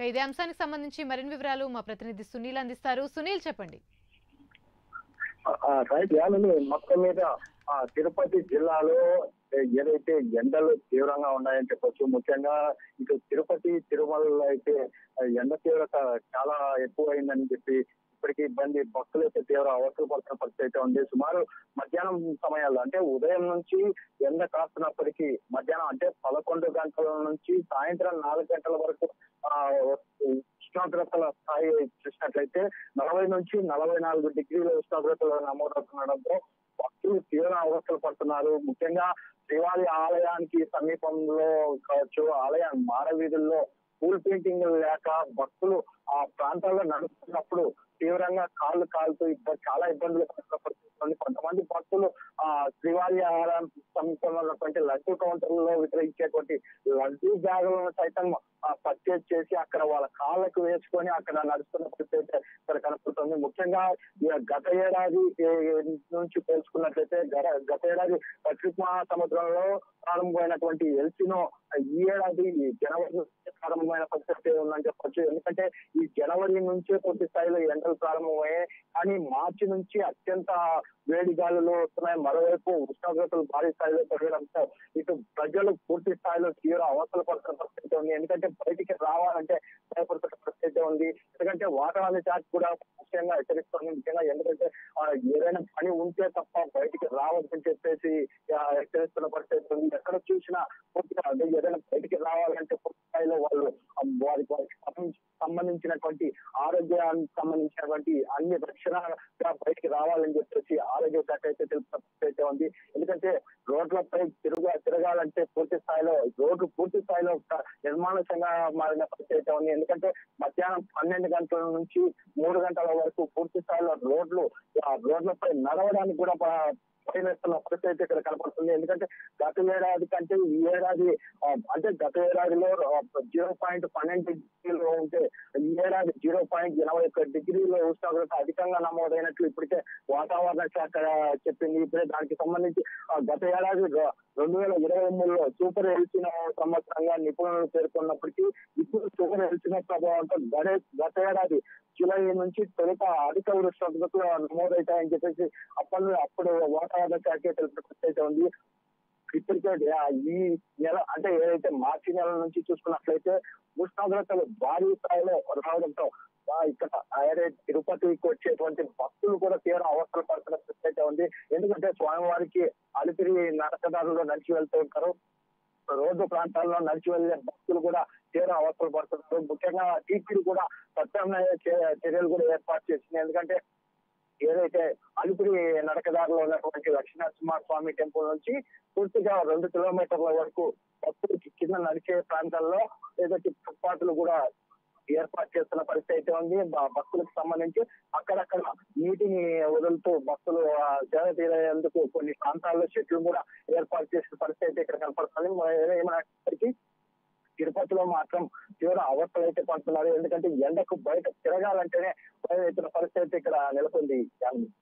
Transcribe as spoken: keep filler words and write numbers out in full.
ఇదే అంశానికి సంబంధించి మరిన్ని వివరాలు మా ప్రతినిధి సునీల్ అందిస్తారు. సునీల్ చెప్పండి. రైట్ యాలని మొత్తం మీద తిరుపతి జిల్లాలో ఏదైతే ఎండలు తీవ్రంగా ఉన్నాయని చెప్పొచ్చు. ముఖ్యంగా ఇటు తిరుపతి తిరుమలలో అయితే ఎండ తీవ్రత చాలా ఎక్కువైందని చెప్పి ఇప్పటికీ ఇబ్బంది భక్తులు అయితే తీవ్ర అవసరం పడుతున్న పరిస్థితి అయితే ఉంది. సుమారు మధ్యాహ్నం సమయాల్లో అంటే ఉదయం నుంచి ఎండ కాస్తున్నప్పటికీ మధ్యాహ్నం అంటే పదకొండు గంటల నుంచి సాయంత్రం నాలుగు గంటల వరకు ఆ ఉష్ణోగ్రతల స్థాయి చూసినట్లయితే నలభై నుంచి నలభై నాలుగు డిగ్రీల ఉష్ణోగ్రతలు నమోదవుతుండడంతో భక్తులు తీవ్ర అవస్థలు పడుతున్నారు. ముఖ్యంగా శ్రీవారి ఆలయానికి సమీపంలో కావచ్చు, ఆలయ మారవీధుల్లో పూల్ పెయింటింగ్ లేక భక్తులు ఆ ప్రాంతాల్లో నడుస్తున్నప్పుడు తీవ్రంగా కాళ్ళు కాలుతూ ఇబ్బంది చాలా ఇబ్బందులు పడుతున్న పరిస్థితి. కొంతమంది భక్తులు ఆ శ్రీవారి ఆలయం సమీపంలో ఉన్నటువంటి లడ్డూ కౌంటర్లలో విక్రయించేటువంటి లడ్డూ బ్యాగులను సైతం పర్చేజ్ చేసి అక్కడ వాళ్ళ కాళ్ళకు వేసుకొని అక్కడ నడుస్తున్న పరిస్థితి ఇక్కడ కనపడుతుంది. ముఖ్యంగా గత ఏడాది నుంచి తెలుసుకున్నట్లయితే గత ఏడాది పసిఫిక్ మహాసముద్రంలో ప్రారంభమైనటువంటి ఎల్సినో ఈ ఏడాది జనవరి ప్రారంభమైన పరిస్థితి ఉందని చెప్పొచ్చు. ఎందుకంటే ఈ జనవరి నుంచే పూర్తి స్థాయిలో ఎండలు ప్రారంభమయ్యాయి. కానీ మార్చి నుంచి అత్యంత వేడి గాలులు వస్తున్నాయి. మరోవైపు ఉష్ణోగ్రతలు భారీ స్థాయిలో పెరగడంతో ఇటు ప్రజలు పూర్తి స్థాయిలో తీవ్ర అవస్థలు పడుతున్న పరిస్థితి ఉంది. ఎందుకంటే బయటికి రావాలంటే భయపడుతున్న పరిస్థితి ఉంది. ఎందుకంటే వాతావరణ శాఖ కూడా ముఖ్యంగా హెచ్చరిస్తుంది. ముఖ్యంగా ఎందుకంటే ఏదైనా పని ఉంటే తప్ప బయటికి రావద్దని చెప్పేసి హెచ్చరిస్తున్న పరిస్థితి ఉంది. ఎక్కడ చూసినా పూర్తిగా ఏదైనా బయటికి రావాలంటే పూర్తి స్థాయిలో వాళ్ళు వారికి వారికి సంబంధించినటువంటి ఆరోగ్యానికి సంబంధించినటువంటి అన్ని రక్షణగా బయటికి రావాలని చెప్పేసి ఆరోగ్య శాఖ అయితే తెలుపుతున్న ఉంది. ఎందుకంటే రోడ్లపై తిరుగు తిరగాలంటే పూర్తి స్థాయిలో రోడ్లు పూర్తి స్థాయిలో నిర్మానుషంగా మారిన పరిస్థితి అయితే ఉంది. ఎందుకంటే మధ్యాహ్నం పన్నెండు గంటల నుంచి మూడు గంటల వరకు పూర్తి స్థాయిలో రోడ్లు రోడ్లపై నడవడానికి కూడా భయమేస్తున్న పరిస్థితి అయితే ఇక్కడ కనపడుతుంది. ఎందుకంటే గత ఏడాది కంటే ఈ ఏడాది అంటే గత ఏడాదిలో జీరో పాయింట్ పన్నెండు డిగ్రీలు ఉంటే ఈ ఏడాది జీరో పాయింట్ ఎనభై ఒక్క డిగ్రీల ఉష్ణోగ్రత అధికంగా నమోదైనట్లు ఇప్పటికే వాతావరణ శాఖ చెప్పింది. ఇప్పుడే దానికి సంబంధించి గత ఏడాది రెండు వేల ఇరవై మూడులో సూపర్ ఎల్సిన సంవత్సరంగా నిపుణులు పేర్కొన్నప్పటికీ ఇప్పుడు సూపర్ ఎల్సిన ప్రభావంతో గడే గత ఏడాది జూలై నుంచి తొలుత అధిక ఉష్ణోగ్రతలు నమోదవుతాయని చెప్పేసి అప్పటి అప్పుడు వాతావరణ శాఖ తెలిపితే ఉంది. ఇప్పటికే ఈ నెల అంటే ఏదైతే మార్చి నెల నుంచి చూసుకున్నట్లయితే ఉష్ణోగ్రతలు భారీ స్థాయిలో రావడంతో ఇక్కడ ఏదైతే తిరుపతికి వచ్చేటువంటి భక్తులు కూడా తీవ్ర అవసరం పడుతున్న పరిస్థితి అయితే ఉంది. ఎందుకంటే స్వామివారికి అలిపిరి నడకదారులు నడిచి వెళ్తూ ఉంటారు. రోడ్డు ప్రాంతాల్లో నడిచి వెళ్లే భక్తులు కూడా తీవ్ర అవసరం పడుతున్నారు. ముఖ్యంగా టీటీడీ కూడా ప్రత్యామ్నాయ చర్యలు కూడా ఏర్పాటు చేసింది. ఎందుకంటే ఏదైతే అలిపిరి నడకదారులో ఉన్నటువంటి లక్ష్మీనరసింహ స్వామి టెంపుల్ నుంచి పూర్తిగా రెండు కిలోమీటర్ల వరకు భక్తులకి కింద నడిచే ప్రాంతాల్లో ఏదైతే ఫుట్పాత్లు కూడా ఏర్పాటు చేస్తున్న పరిస్థితి అయితే ఉంది. భక్తులకు సంబంధించి అక్కడక్కడ నీటిని వదులుతూ భక్తులు సేద తీరేందుకు కొన్ని ప్రాంతాల్లో చెట్లు కూడా ఏర్పాటు చేసిన పరిస్థితి అయితే ఇక్కడ కనపడుతుంది. ఏమైనప్పటికీ తిరుపతిలో మాత్రం తీవ్ర అవస్థలు అయితే పడుతున్నారు. ఎందుకంటే ఎండకు బయట తిరగాలంటేనే భయం అవుతున్న పరిస్థితి ఇక్కడ నెలకొంది.